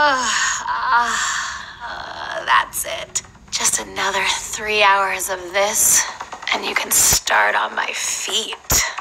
That's it. Just another 3 hours of this, and you can start on my feet.